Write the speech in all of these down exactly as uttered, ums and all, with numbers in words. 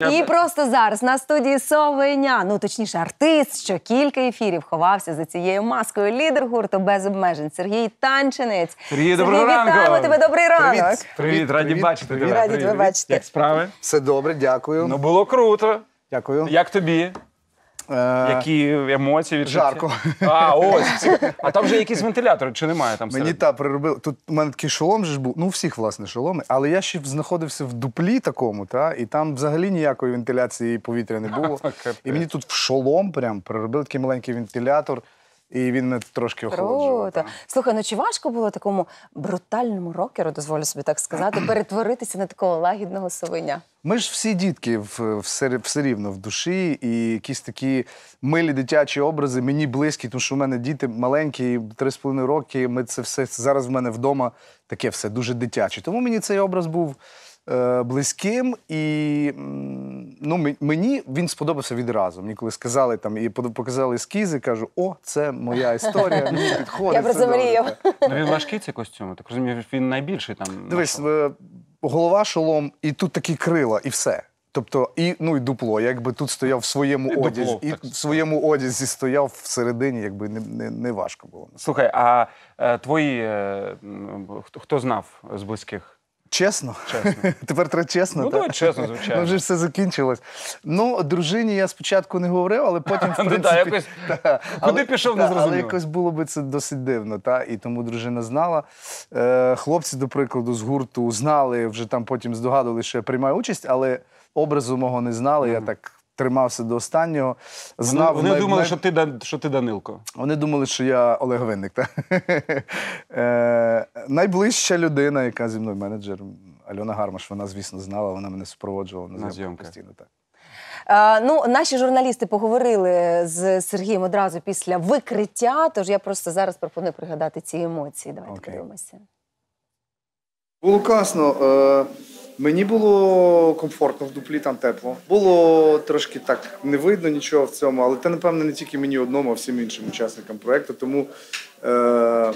І просто зараз на студії Совеня, ну точніше артист, що кілька ефірів ховався за цією маскою. Лідер гурту «Без обмежень» Сергій Танчинець. Сергій, доброго Сергій, ранку! вітаємо тебе, добрий ранок! Привіт, Привіт. раді Привіт. бачити тебе. Раді тебе бачити. Як справи? Все добре, дякую. Ну було круто. Дякую. Як тобі? Е, Які емоції відчуття? Жарко. А, ось. А там вже якісь вентилятори, чи немає там Мені всередині? та приробили. Тут у мене такий шолом же ж був, ну у всіх, власне, шоломи, але я ще знаходився в дуплі такому, та, і там взагалі ніякої вентиляції повітря не було. І мені тут в шолом прям приробили такий маленький вентилятор, і він мене трошки охолоджував. Круто. Слухай, ну чи важко було такому брутальному рокеру, дозволю собі так сказати, перетворитися на такого лагідного совеня? Ми ж всі дітки в- все, все рівно в душі, і якісь такі милі дитячі образи мені близькі, тому що в мене діти маленькі, три з половиною роки, ми це все, зараз в мене вдома таке все дуже дитяче. Тому мені цей образ був е, близьким, і м, ну, м- мені він сподобався відразу. Мені коли сказали там і под- показали ескізи, кажу, о, це моя історія, мені підходить. Я про все це добре». мріяв. Ну він важкий цей костюм, я так розумію, він найбільший там. Дивись, нашого. е, голова, шолом, і тут такі крила, і все. Тобто, і, ну, і дупло. Я якби тут стояв в своєму І дупло, одязі, і так. в своєму одязі стояв всередині, якби не, не, не важко було. Слухай, а е, твої, е, м, хто, хто знав з близьких? Чесно? Чесно. Тепер треба чесно, Ну, так? давай чесно, звичайно. Ну, вже ж все закінчилось. Ну, дружині я спочатку не говорив, але потім, в Ну, принципі... да, якось та, куди пішов, не та, зрозуміло. Але якось було би це досить дивно, та? І тому дружина знала. Е, хлопці, до прикладу, з гурту знали, вже там потім здогадували, що я приймаю участь, але образу мого не знали, я так тримався до останнього. Вони, Знав, вони най- думали, най- що ти, Дан- що ти Данилко. Вони думали, що я Олег Винник. Та? е, найближча людина, яка зі мною менеджер, Альона Гармаш, вона, звісно, знала, вона мене супроводжувала на, На зйомках зйомках. постійно. Так. Е, ну, наші журналісти поговорили з Сергієм одразу після викриття, тож я просто зараз пропоную пригадати ці емоції. Давайте Окей. подивимося. Було класно. Е, мені було комфортно в дуплі, там тепло. Було трошки так не видно нічого в цьому, але це, напевно, не тільки мені одному, а всім іншим учасникам проєкту. Тому е,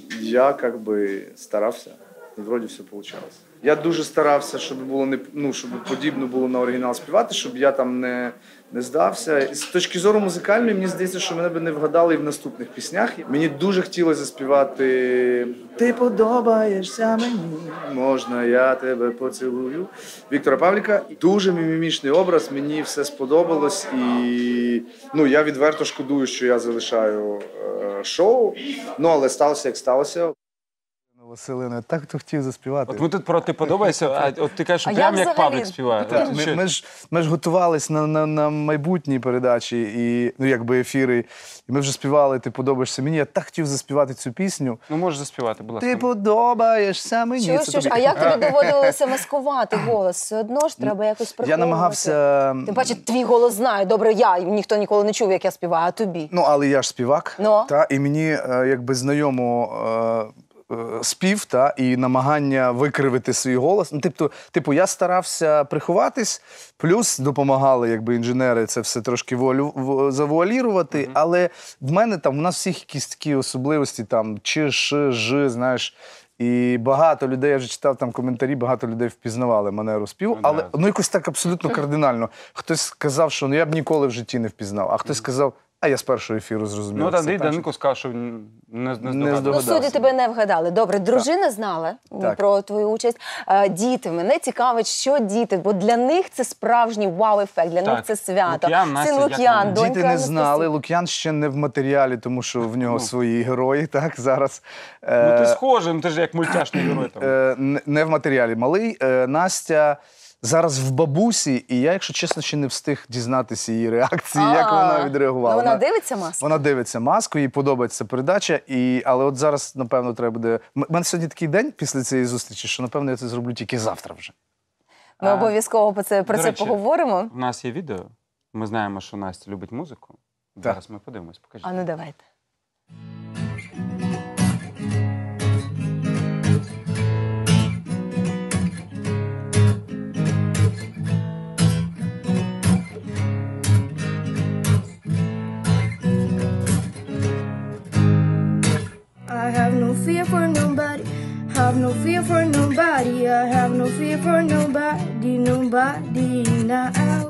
я як би старався, і вроді все вийшло. Я дуже старався, щоб було не ну, щоб подібно було на оригінал співати, щоб я там не, не здався. З точки зору музикальної, мені здається, що мене б не вгадали і в наступних піснях. Мені дуже хотілося заспівати «Ти подобаєшся мені, можна я тебе поцілую» Віктора Павліка. Дуже мімімічний образ, мені все сподобалось, і ну, я відверто шкодую, що я залишаю е, шоу, ну, але сталося, як сталося. Василина, так хто хотів заспівати. От ми тут про ти подобаєшся, а от ти кажеш, що А прям як як взагалі? Павлік співає. Так, От ми, що- ми, ж, ми ж готувались на, на, на майбутні передачі і ну, якби ефіри. І ми вже співали «Ти подобаєшся мені». Я так хотів заспівати цю пісню. Ну можеш заспівати, будь ласка. Ти подобаєшся мені. Що, Це що ж, тобі- а як тобі доводилося маскувати голос? Все одно ж треба якось приховувати. Я намагався... Тим паче, твій голос знаю. Добре, я, ніхто ніколи не чув, як я співаю, а тобі? Ну, але я ж співак, Ну. та, і мені е, якби знайомо е, е, спів та, і намагання викривити свій голос. Ну, тобто, типу, я старався приховатись, плюс допомагали якби, інженери це все трошки вуалю, в- завуалірувати, mm-hmm. але в мене там, у нас всіх якісь такі особливості, там, чи, ш, ж, знаєш, і багато людей, я вже читав там коментарі, багато людей впізнавали манеру співу, Ну, але да. ну якось так абсолютно кардинально. Хтось сказав, що ну я б ніколи в житті не впізнав, а хтось сказав, а я з першого ефіру зрозумів. Ну, це Андрій так, Данилко сказав, що він не, не Не здогадався. Ну, здогадався. судді тебе не вгадали. Добре, дружина знала Так. про твою участь. А, діти, мене цікавить, що діти, бо для них це справжній вау-ефект, для них Так. це свято. Лук'ян, Настя, Син як Лук'ян, вони? донька Діти не Анастасія. знали, Лук'ян ще не в матеріалі, тому що в нього Ну. свої герої, так, зараз. Ну ти Е, схожий, ну ти ж як мультяшний герой там. е, не- не в матеріалі. Малий, е, Настя зараз в бабусі, і я, якщо чесно, ще не встиг дізнатися її реакції, як А, вона відреагувала. Ну, вона дивиться маску? Вона дивиться маску, їй подобається передача, і, але от зараз, напевно, треба буде... У мене сьогодні такий день після цієї зустрічі, що, напевно, я це зроблю тільки завтра вже. Ми А, обов'язково про це, про до це речі, поговоримо. У нас є відео, ми знаємо, що Настя любить музику. Зараз ми подивимось, покажіть. А ну давайте. I have no fear for nobody, have no fear for nobody, I have no fear for nobody, nobody now.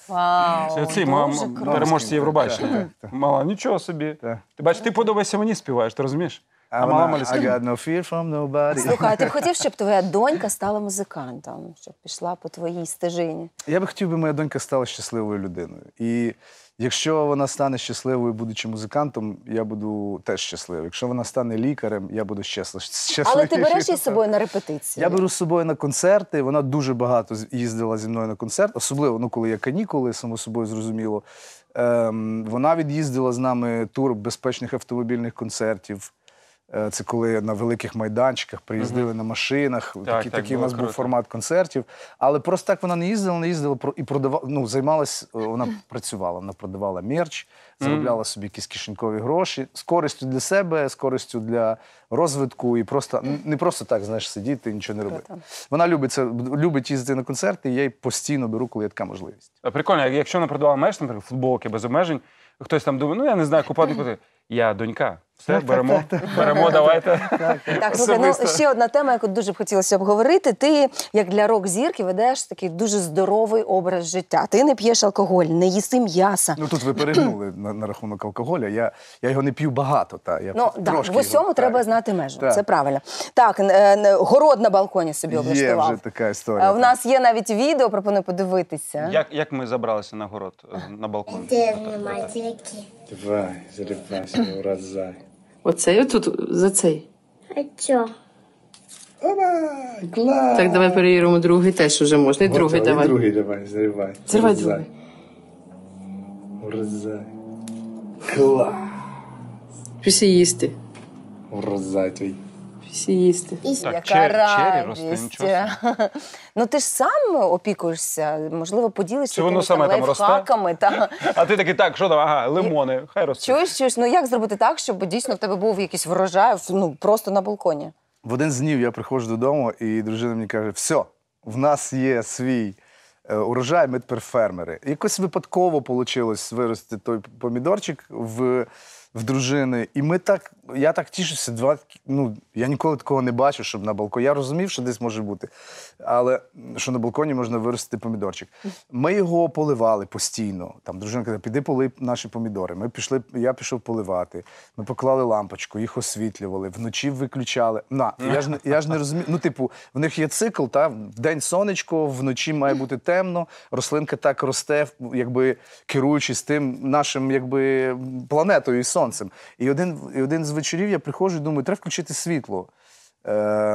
Вау, Це ці дуже мам, круто. переможці Євробачення. Так, так. Мала, нічого собі. Так. Ти бачиш, ти подобаєшся мені співаєш, ти розумієш? А А мала вона, I Маліська. got no fear from nobody. Слухай, а ти б хотів, щоб твоя донька стала музикантом, щоб пішла по твоїй стежині? Я би хотів, би моя донька стала щасливою людиною. І якщо вона стане щасливою, будучи музикантом, я буду теж щасливий. Якщо вона стане лікарем, я буду щаслив- щасливий. Але ти береш її з собою на репетиції? Я беру з собою на концерти. Вона дуже багато з- їздила зі мною на концерт, особливо ну, коли є канікули, само собою зрозуміло. Ем, вона від'їздила з нами тур безпечних автомобільних концертів. Е, Це коли на великих майданчиках приїздили на машинах. Так, Такий, так, такий у було нас був круто. формат концертів. Але просто так вона не їздила, не їздила про- і продавала. Ну, займалась, е, вона працювала, вона продавала мерч, заробляла собі якісь кишенькові гроші з користю для себе, з користю для розвитку і просто не просто так, знаєш, сидіти і нічого не робити. Круто. Вона любить це, любить їздити на концерти, і я її постійно беру, коли є така можливість. А Прикольно, якщо вона продавала меч, наприклад, футболки без обмежень, хтось там думає, ну я не знаю, купати, купати. Я донька. Все, беремо, беремо, давайте. Так, слухай, ну Особисто. ще одна тема, яку дуже б хотілося обговорити. Ти, як для рок-зірки, ведеш такий дуже здоровий образ життя. Ти не п'єш алкоголь, не їси м'яса. Ну тут ви перегнули на, на рахунок алкоголя. Я, я його не п'ю багато. Та, я Ну, да, трошки в усьому його, треба так. знати межу, Так. це правильно. Так, е, е, город на балконі собі Є облаштував. вже така історія. Е, В нас є навіть відео, пропоную подивитися. Як, як ми забралися на город, е, на балкон? Дивно, мальчики. Давай, заліпайся, уразай. Оцей отут за цей. А чо? Клас! Так, давай перевіримо другий теж уже можна. І другий давай. другий давай, заривай. Зривай другий. Уразай. Клас! Всі їсти. Уразай твій. Всі їсти. Так, Яка чері- чері росте, радість. нічого Ну ти ж сам опікуєшся, можливо, поділишся Чи воно якимись саме там там росте? лайфхаками. Та. А ти такий, так, що там, ага, лимони, хай росте. Чуєш, чуєш, ну як зробити так, щоб дійсно в тебе був якийсь врожай, ну просто на балконі? В один з днів я приходжу додому, і дружина мені каже: все, в нас є свій е, урожай, ми тепер фермери. І якось випадково вийшло вирости той помідорчик в, в дружини. І ми так, я так тішуся, два, ну, я ніколи такого не бачив, щоб на балконі. Я розумів, що десь може бути, але що на балконі можна виростити помідорчик. Ми його поливали постійно. Там дружина каже, піди полий наші помідори. Ми пішли, я пішов поливати. Ми поклали лампочку, їх освітлювали, вночі виключали. На, я ж, не- я ж не розумію. Ну, типу, в них є цикл, та? Вдень сонечко, вночі має бути темно, рослинка так росте, якби керуючись тим нашим якби, планетою і сонцем. І один, і один з вечорів я приходжу і думаю, треба включити світло. Е,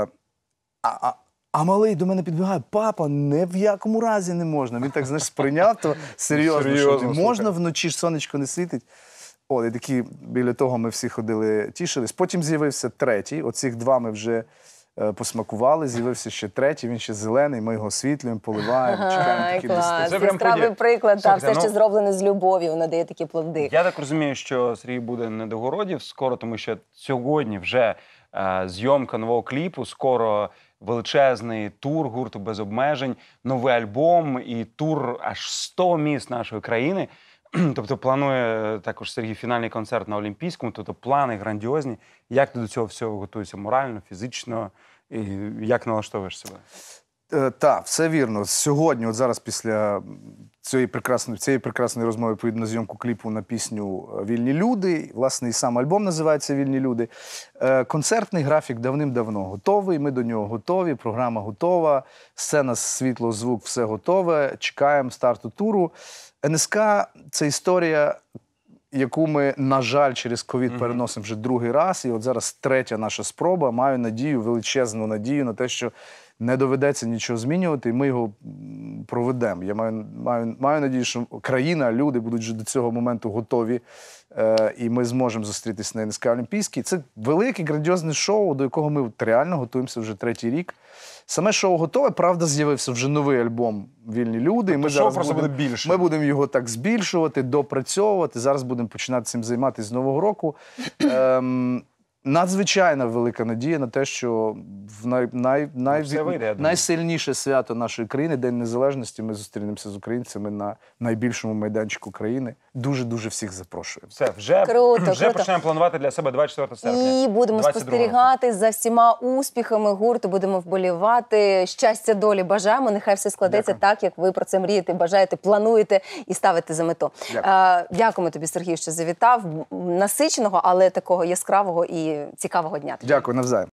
а, а, а малий до мене підбігає: папа, ні в якому разі не можна. Він так, знаєш, сприйняв то серйозно, Серйозно, що не слухай. можна вночі ж сонечко не світить. О, і такі, біля того ми всі ходили, тішились. Потім з'явився третій. Оцих два ми вже е, посмакували. З'явився ще третій, він ще зелений, ми його освітлюємо, поливаємо, чекаємо Ай, такі клас, листи. Це прям яскравий подія. приклад, та, Слухайте, все, ну- що зроблене з любов'ю, надає такі плоди. Я так розумію, що Сергій буде не до городів скоро, тому що сьогодні вже е, зйомка нового кліпу, скоро величезний тур гурту без обмежень, новий альбом і тур аж сто міст нашої країни. Тобто планує також Сергій фінальний концерт на Олімпійському, тобто плани грандіозні. Як ти до цього всього готуєшся морально, фізично, і як налаштовуєш себе? Е, Так, все вірно. Сьогодні, от зараз після цієї прекрасної, цієї прекрасної розмови, поїду на зйомку кліпу на пісню «Вільні люди». Власне, і сам альбом називається «Вільні люди». Е, Концертний графік давним-давно готовий, ми до нього готові, програма готова, сцена, світло, звук, все готове. Чекаємо старту туру. ен ес ка – це історія, яку ми, на жаль, через ковід переносимо вже другий раз. І от зараз третя наша спроба. Маю надію, величезну надію на те, що не доведеться нічого змінювати, і ми його м, проведемо. Я маю, маю, маю надію, що країна, люди будуть вже до цього моменту готові, е, і ми зможемо зустрітися на ен ес ка Олімпійський. Це велике, грандіозне шоу, до якого ми от реально готуємося вже третій рік. Саме шоу готове, правда, з'явився вже новий альбом «Вільні люди». І ми шоу зараз просто будемо, буде більше. Ми будемо його так збільшувати, допрацьовувати. Зараз будемо починати цим займатися з Нового року. Ем, надзвичайно велика надія на те, що в най, най, най, все вийде, я думаю. найсильніше свято нашої країни, День Незалежності, ми зустрінемося з українцями на найбільшому майданчику країни. Дуже-дуже всіх запрошую. Все, вже, Круто, вже круто. починаємо планувати для себе двадцять четвертого серпня. І будемо двадцять другого спостерігати за всіма успіхами гурту, будемо вболівати. Щастя, долі бажаємо. Нехай все складеться Дякую. так, як ви про це мрієте, бажаєте, плануєте і ставите за мету. Дякую. Е, Дякуємо тобі, Сергію, що завітав. Насиченого, але такого яскравого і цікавого дня. Дякую, навзаєм.